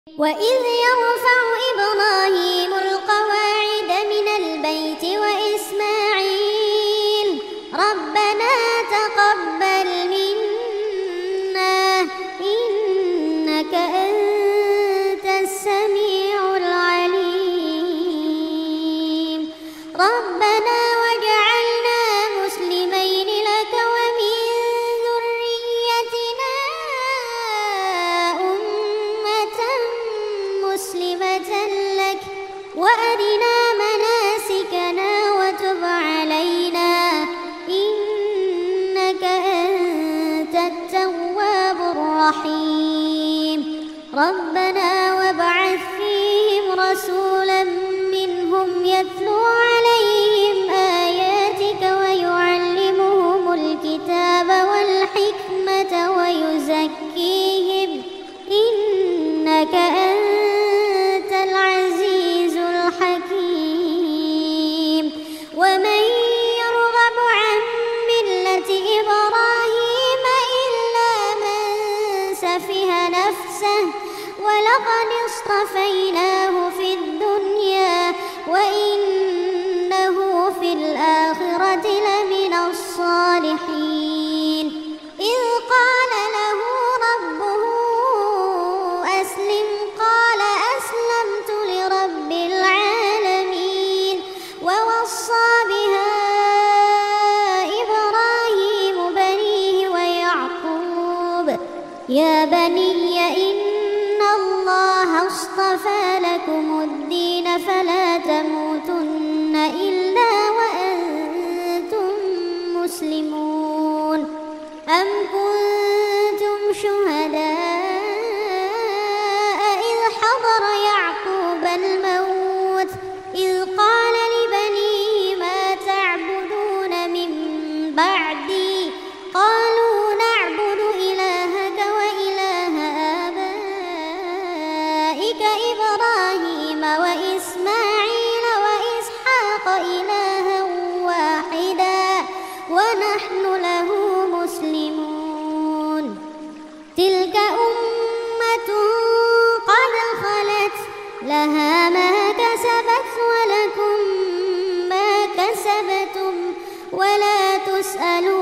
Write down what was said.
وإذ يرفع إبراهيم القواعد من البيت وإسماعيل ربنا تقبل منا إنك أنت السميع العليم ربنا واجعلنا مسلمين لك ومن ذريتنا أمة مسلمة لك وأرنا مناسكنا وتب علينا إنك أنت التواب الرحيم ربنا وابعث فيهم رسولا منهم يتلو عليهم آياتك ويعلمهم الكتاب والحكمة ويزكيهم إنك أنت العزيز الحكيم ومن يرغب عن ملة إبراهيم إلا من سفه نفسه ولقد اصطفيناه في الدنيا وإنه في الآخرة لمن الصالحين إذ قال له ربه أسلم قال أسلمت لرب العالمين ووصى بها إبراهيم بنيه ويعقوب يا بني إن الله اصطفى لكم الدين فلا تموتن إلا وأنتم مسلمون أم كنتم شهداء إذ حضر يعقوب الموت إذ قال لبنيه ما تعبدون من بعدي قالوا نعبد إلهك وإله آبائك إبراهيم وإسماعيل وإسحاق إلها واحدا ونحن له مسلمون تلك أمة قد خلت لها ما كسبت ولكم ما كسبتم ولا تسألون